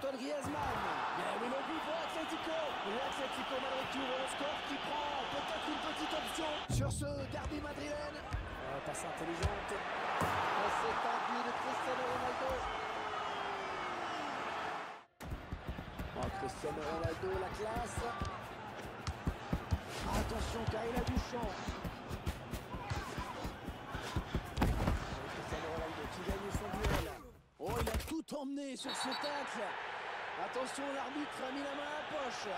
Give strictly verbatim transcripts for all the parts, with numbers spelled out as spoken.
Antoine Griezmann. Bien oui, le but pour Atlético. L'Atlético Madrid qui ouvre le score, qui prend peut-être une petite option sur ce derby madrilène. Euh, passe intelligente. Oh, c'est un but de Cristiano Ronaldo. Oh, Cristiano Ronaldo, la classe. Attention car il a du champ. Cristiano Ronaldo qui gagne son duel. Oh, il a tout emmené sur ce tacle. Attention, l'arbitre a mis la main à la poche.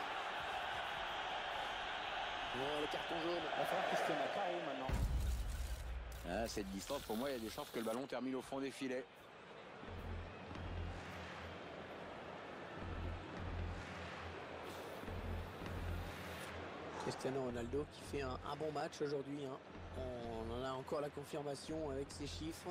Oh, le carton jaune. Il va falloir qu'il se tienne à carreau maintenant. À cette distance, pour moi, il y a des chances que le ballon termine au fond des filets. Cristiano Ronaldo qui fait un, un bon match aujourd'hui. Hein. On en a encore la confirmation avec ses chiffres.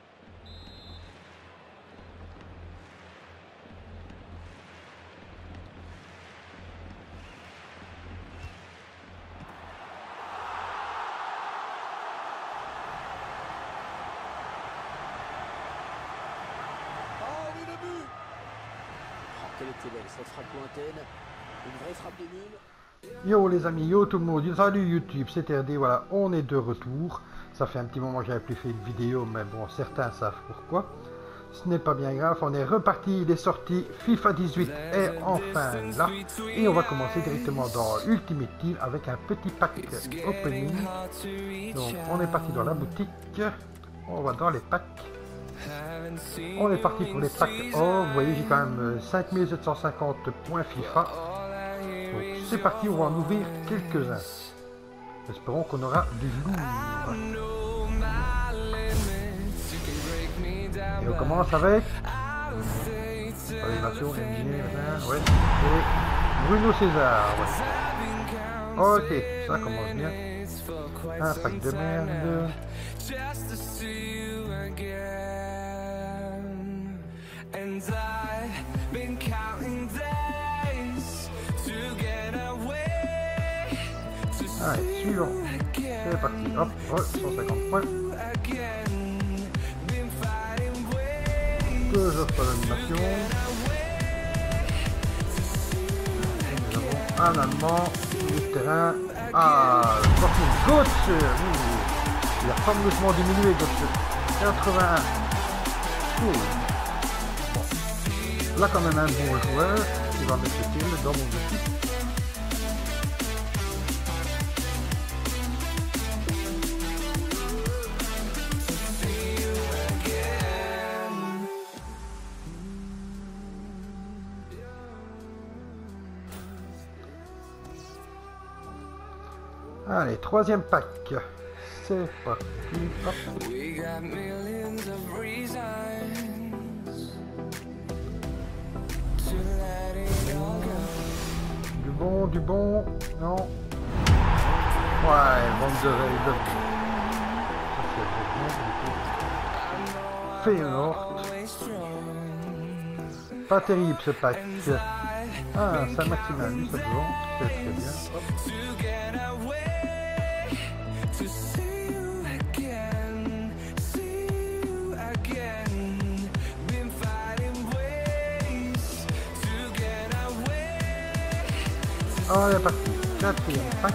Quelle était belle cette frappe lointaine, une vraie frappe de nul. Yo les amis, yo tout le monde, salut YouTube, c'est R D, voilà, on est de retour. Ça fait un petit moment que j'avais plus fait une vidéo, mais bon, certains savent pourquoi. Ce n'est pas bien grave, on est reparti, il est sorti, FIFA dix-huit est enfin là. Et on va commencer directement dans Ultimate Team avec un petit pack opening. Donc on est parti dans la boutique, on va dans les packs. On est parti pour les packs or. Vous voyez, j'ai quand même cinq mille sept cent cinquante points FIFA. Donc c'est parti, on va en ouvrir quelques-uns. Espérons qu'on aura du lourd. Et on commence avec animation, ouais, et Bruno César. Ouais. Ok, ça commence bien. Un pack de merde. Allez, suivant. C'est parti. Hop, oh, cent cinquante points. Toujours pas d'animation. Nous avons un Allemand du terrain. Ah, Sporting Götze. Il a fameusement diminué Götze. quatre-vingt-un. Cool. Bon. Là quand même un bon joueur qui va mettre le tir dans mon équipe. Allez, troisième pack. C'est parti. Hop. Du bon, du bon. Non. Ouais, bande de rails. Feyenoord. Pas terrible ce pack. Ah, ça maximal, lui, ça devant. C'est très bien. Hop. Oh, il est parti. Quatrième pack.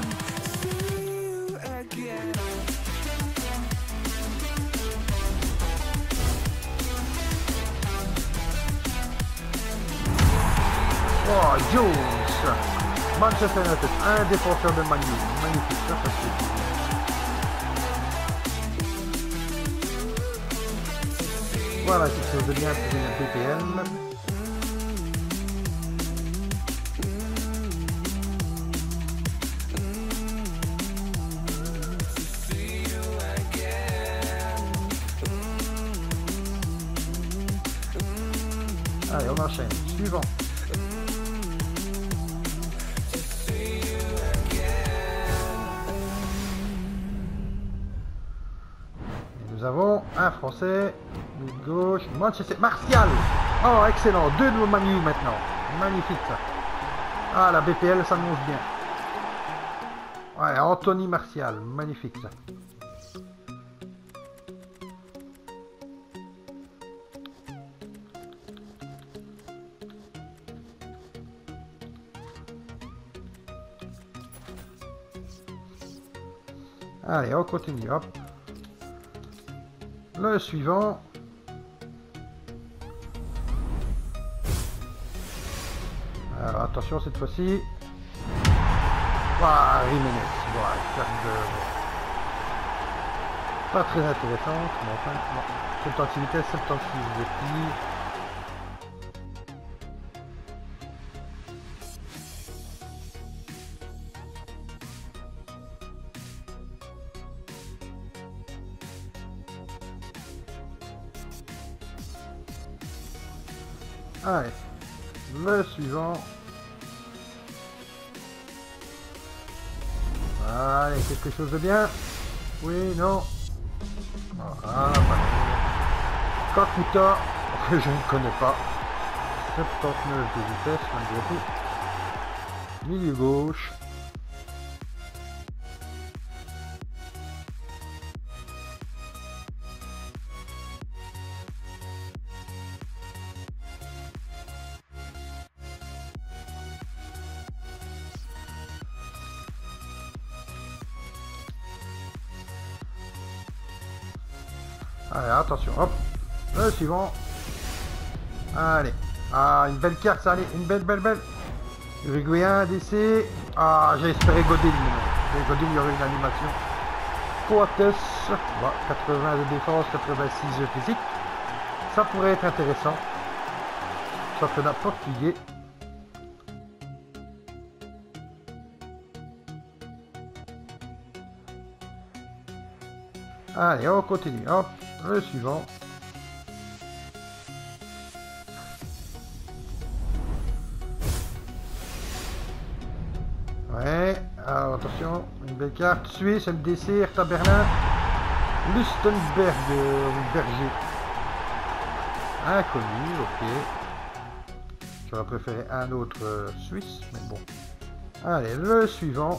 Oh, Jones. Manchester United, un défenseur de Manu. Magnifique, ça, ça c'est. Voilà, quelque chose de bien pour une B P M. Allez, on enchaîne. Suivant. Nous avons un Français, de gauche, Manchester, Martial. Oh, excellent. Deux nouveaux Manu maintenant. Magnifique ça. Ah, la B P L s'annonce bien. Ouais, Anthony Martial. Magnifique ça. Allez, on continue, hop. Le suivant. Alors, attention cette fois-ci. Waouh, Jiménez. Voilà, carte de... Pas très intéressante, mais enfin, bon. soixante-dix vitesse, soixante-six défis. Allez, le suivant. Allez, quelque chose de bien. Oui, non. Voilà, Kakuta, que je ne connais pas. soixante-dix-neuf de vitesse, malgré tout. Milieu gauche. Allez, attention, hop, le suivant. Allez, ah, une belle carte, ça, allez, une belle, belle, belle. Uruguayen, D C. Ah, j'ai espéré Godin, mais non. Godin, il y aurait une animation. Coates, bah, quatre-vingts de défense, quatre-vingt-six de physique. Ça pourrait être intéressant. Championnat portugais. Allez, on continue, hop. Le suivant. Ouais, alors attention, une belle carte. Suisse, M D C, Hertha Berlin, Lustenberg, euh, Berger. Inconnu, ok. J'aurais préféré un autre euh, Suisse, mais bon. Allez, le suivant.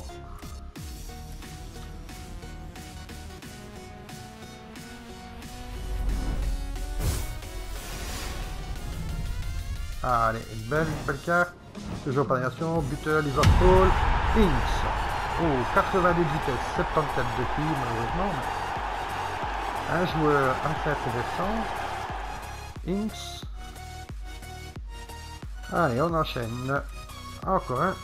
Allez, une belle, une belle carte. Toujours pas d'animation. Buteur, Liverpool. Inks. Oh, quatre-vingt-deux de vitesse, soixante-quatorze de Q, malheureusement. Un joueur assez intéressant. Inks. Allez, on enchaîne. Encore un.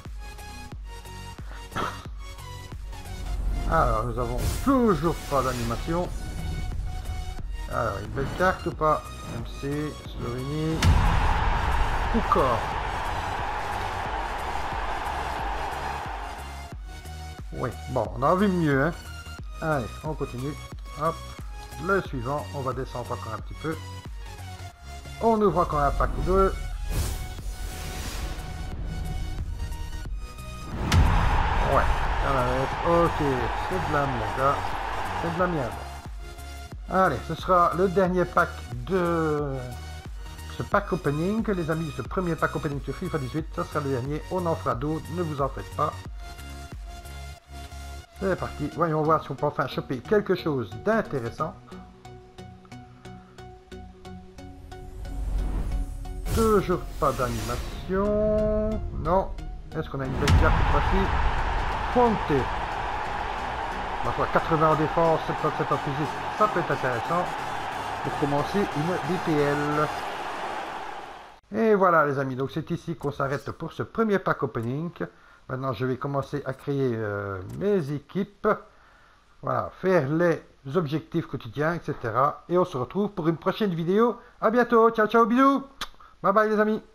Alors, nous avons toujours pas d'animation. Alors, une belle carte ou pas? M C, Slovénie. Encore. Oui, bon, on a vu mieux, hein. Allez, on continue. Hop, le suivant, on va descendre encore un petit peu. On ouvre encore un pack ou deux. Ouais, ok, c'est de la merde. C'est de la merde. Allez, ce sera le dernier pack de ce pack opening, les amis, ce premier pack opening sur FIFA dix-huit, ça sera le dernier, on en fera d'autres, ne vous en faites pas. C'est parti, voyons voir si on peut enfin choper quelque chose d'intéressant. Toujours pas d'animation, non. Est-ce qu'on a une belle carte cette fois-ci? Fonte. Ma foi, quatre-vingts en défense, soixante-dix-sept en physique, ça peut être intéressant pour commencer une D P L. Et voilà les amis, donc c'est ici qu'on s'arrête pour ce premier pack opening. Maintenant je vais commencer à créer euh, mes équipes. Voilà, faire les objectifs quotidiens, et cetera. Et on se retrouve pour une prochaine vidéo. À bientôt, ciao ciao, bisous. Bye bye les amis.